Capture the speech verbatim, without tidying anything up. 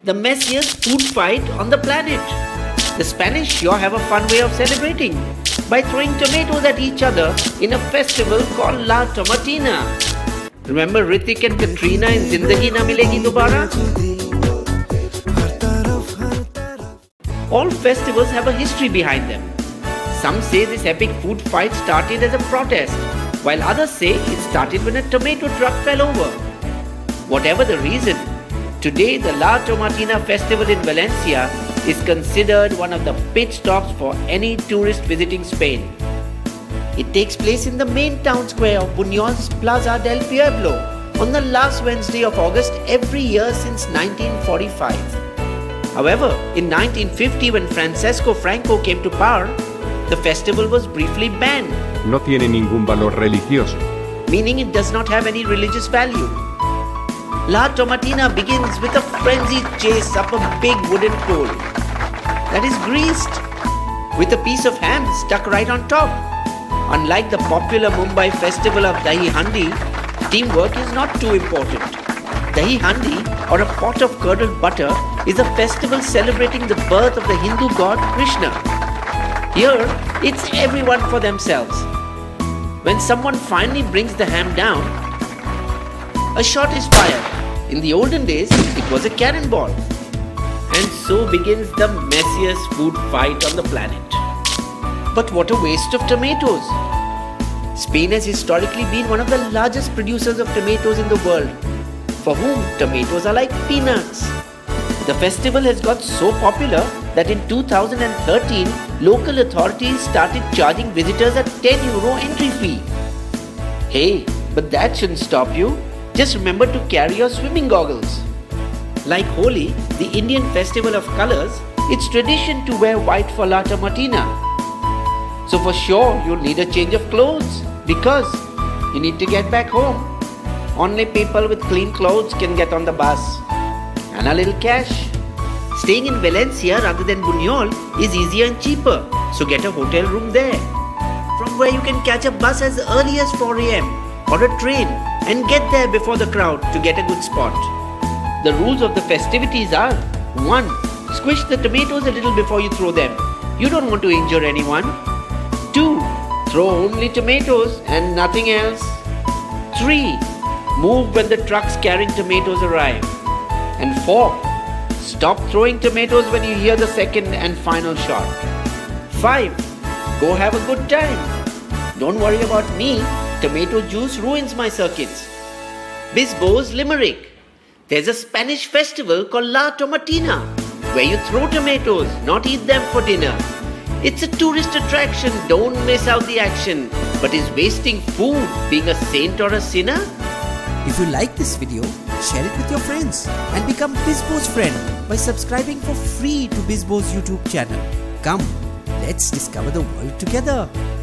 The messiest food fight on the planet. The Spanish sure have a fun way of celebrating by throwing tomatoes at each other in a festival called La Tomatina. Remember Hrithik and Katrina in Zindagi Na Milegi Dobara? All festivals have a history behind them. Some say this epic food fight started as a protest, while others say it started when a tomato truck fell over. Whatever the reason, today the La Tomatina festival in Valencia is considered one of the pit stops for any tourist visiting Spain. It takes place in the main town square of Buñol's Plaza del Pueblo on the last Wednesday of August every year since nineteen forty-five. However, in nineteen fifty, when Francisco Franco came to power, the festival was briefly banned. No tiene ningún valor religioso. Meaning it does not have any religious value. La Tomatina begins with a frenzied chase up a big wooden pole that is greased with a piece of ham stuck right on top. Unlike the popular Mumbai festival of Dahi Handi, teamwork is not too important. Dahi Handi, or a pot of curdled butter, is a festival celebrating the birth of the Hindu god Krishna. Here, it's everyone for themselves. When someone finally brings the ham down, a shot is fired. In the olden days, it was a cannonball. And so begins the messiest food fight on the planet. But what a waste of tomatoes! Spain has historically been one of the largest producers of tomatoes in the world, for whom tomatoes are like peanuts. The festival has got so popular that in two thousand thirteen, local authorities started charging visitors a ten euro entry fee. Hey, but that shouldn't stop you. Just remember to carry your swimming goggles. Like Holi, the Indian festival of colors, it's tradition to wear white for La Tomatina. So for sure, you'll need a change of clothes because you need to get back home. Only people with clean clothes can get on the bus. And a little cash. Staying in Valencia rather than Buñol is easier and cheaper, so get a hotel room there, from where you can catch a bus as early as four A M or a train and get there before the crowd to get a good spot. The rules of the festivities are: one. Squish the tomatoes a little before you throw them. You don't want to injure anyone. two. Throw only tomatoes and nothing else. three. Move when the trucks carrying tomatoes arrive. And four. Stop throwing tomatoes when you hear the second and final shot. five. Go have a good time. Don't worry about me. Tomato juice ruins my circuits. Bisbo's Limerick. There's a Spanish festival called La Tomatina, where you throw tomatoes, not eat them for dinner. It's a tourist attraction, don't miss out the action. But is wasting food being a saint or a sinner? If you like this video, share it with your friends and become Bisbo's friend by subscribing for free to Bisbo's YouTube channel. Come, let's discover the world together.